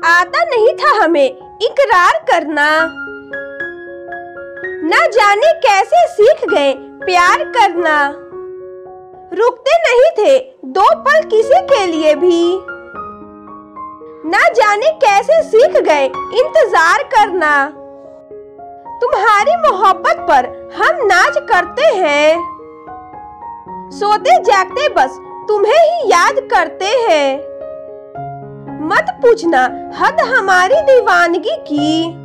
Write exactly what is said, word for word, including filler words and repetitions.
आता नहीं था हमें इकरार करना। न जाने कैसे सीख गए प्यार करना। रुकते नहीं थे दो पल किसी के लिए भी। न जाने कैसे सीख गए इंतजार करना। तुम्हारी मोहब्बत पर हम नाज करते हैं। सोते जागते बस तुम्हें ही याद करते हैं। मत पूछना हद हमारी दीवानगी की।